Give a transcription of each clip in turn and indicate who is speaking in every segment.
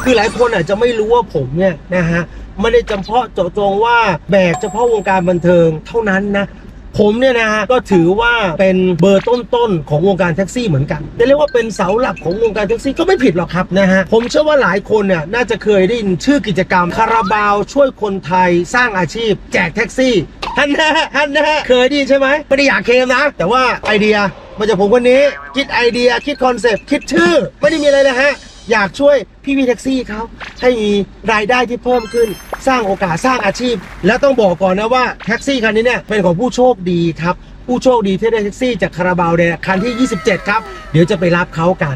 Speaker 1: คือหลายคนอาจจะไม่รู้ว่าผมเนี่ยนะฮะไม่ได้เฉพาะเจาะจงว่าแบกเฉพาะวงการบันเทิงเท่านั้นนะผมเนี่ยนะฮะก็ถือว่าเป็นเบอร์ต้นๆของวงการแท็กซี่เหมือนกันจะเรียกว่าเป็นเสาหลักของวงการแท็กซี่ก็ไม่ผิดหรอกครับนะฮะผมเชื่อว่าหลายคนเนี่ยน่าจะเคยได้ยินชื่อกิจกรรมคาราบาวช่วยคนไทยสร้างอาชีพแจกแท็กซี่ฮันนะเคยได้ยินใช่ไหมไม่ได้อยากเคลมนะแต่ว่าไอเดียมาจากผมคนนี้คิดไอเดียคิดคอนเซปต์คิดชื่อไม่ได้มีอะไรเลยฮะอยากช่วยพี่แท็กซี่เขาให้มีรายได้ที่เพิ่มขึ้นสร้างโอกาสสร้างอาชีพและต้องบอกก่อนนะว่าแท็กซี่คันนี้เนี่ยเป็นของผู้โชคดีครับผู้โชคดีที่ได้แท็กซี่จากคาราบาวเนี่ยคันที่27ครับเดี๋ยวจะไปรับเขากัน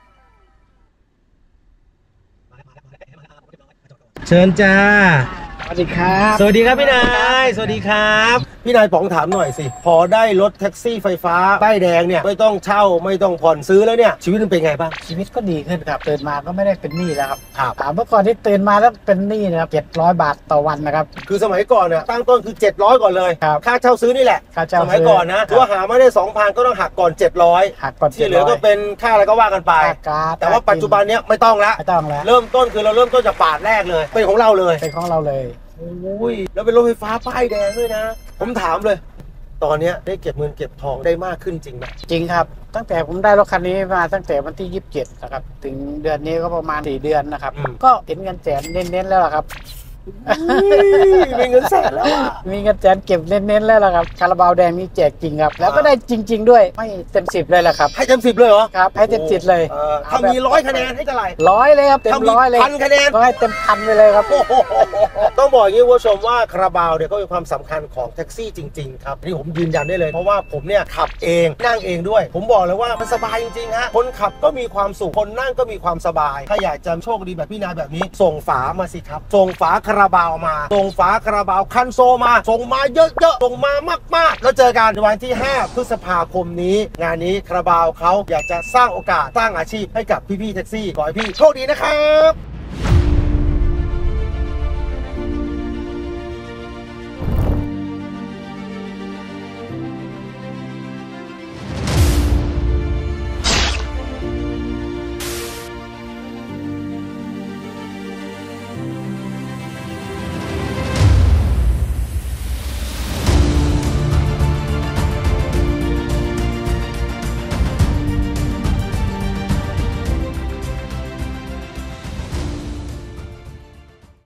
Speaker 1: เชิญจ้า
Speaker 2: สวัสดีครับ
Speaker 1: สวัสดีครับพี่นายสวัสดีครับพี่นายป๋องถามหน่อยสิพอได้รถแท็กซี่ไฟฟ้าป้ายแดงเนี่ยไม่ต้องเช่าไม่ต้องผ่อนซื้อแล้วเนี่ยชีวิตมันเป็นไงบ้าง
Speaker 2: ชีวิตก็ดีขึ้นครับตื่นมาก็ไม่ได้เป็นหนี้แล้วครับเมื่อก่อนที่ตื่นมาแล้วเป็นหนี้นะครับ700 บาทต่อวันนะครับ
Speaker 1: คือสมัยก่อนเนี่ยตั้งต้นคือ700ก่อนเลยค่าเช่าซื้อนี่แหละสมัยก่อนนะว่าหาไม่ได้ 2,000 ก็ต้องหักก่อน700
Speaker 2: หักก่อน
Speaker 1: ที่เหลือก็เป็นค่าอะไรก็ว่ากันไปแต่ว่าปัจจุบันเนี้ยไม่ต้องแล้วเริ่มต้นคือเราเริ่มต้นจากบาทแรกเลยเป็นของเราเลย
Speaker 2: เป็นของเราเลย
Speaker 1: โอ้ยแล้วเป็นรถไฟฟ้าป้ายแดงด้วยนะผมถามเลยตอนนี้ได้เก็บเงินเก็บทองได้มากขึ้นจริงไหม
Speaker 2: จริงครับตั้งแต่ผมได้รถคันนี้มาตั้งแต่วันที่27นะครับถึงเดือนนี้ก็ประมาณ4 เดือนนะครับก็เห็นเงินแสนเน้นๆแล้วครับ
Speaker 1: มีเงินแสนแล้ว
Speaker 2: มีเงินแสนเก็บเน้นๆแล้วล่ะครับคาราบาวแดงมีแจกจริงครับแล้วก็ได้จริงๆด้วยให้เต็ม10เลยแหละครับ
Speaker 1: ให้เต็ม10เลยเหรอ
Speaker 2: ครับให้เต็ม10เลย
Speaker 1: ถ้ามี100 คะแนนให้เท่าไหร่
Speaker 2: 100เลยครับเต็ม100เลย
Speaker 1: 1,000 คะแนน
Speaker 2: ก็ให้เต็ม1,000ไปเลยครับ
Speaker 1: ต้องบอกอย่างนี้ว่าชมว่าคาราบาวเนี่ยก็มีความสำคัญของแท็กซี่จริงๆครับนี่ผมยืนยันได้เลยเพราะว่าผมเนี่ยขับเองนั่งเองด้วยผมบอกเลยว่ามันสบายจริงๆฮะคนขับก็มีความสุขคนนั่งก็มีความสบายถ้าอยากจะโชคดีแบบพี่นายแบบนี้ส่งฝามาสิครับส่งฝาคาราบาวมาส่งฝาคาราบาวคันโซมาส่งมาเยอะๆส่งมามากๆแล้วเจอกันวันที่5 พฤษภาคมนี้งานนี้คาราบาวเขาอยากจะสร้างโอกาสสร้างอาชีพให้กับพี่ๆแท็กซี่ขอให้พี่โชคดีนะครับ